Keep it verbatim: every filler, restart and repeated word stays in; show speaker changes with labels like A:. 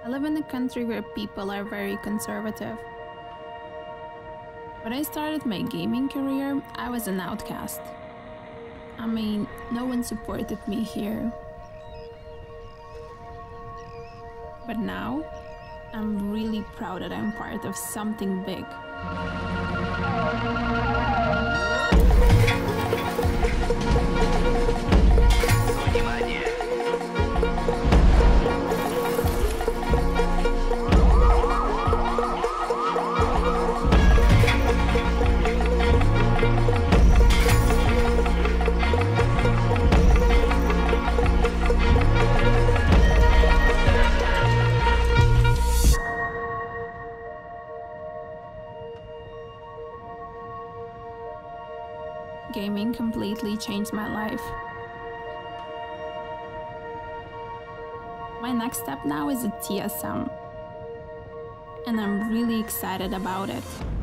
A: I live in a country where people are very conservative. When I started my gaming career, I was an outcast. I mean, no one supported me here. But now, I'm really proud that I'm part of something big. Gaming completely changed my life. My next step now is a T S M, and I'm really excited about it.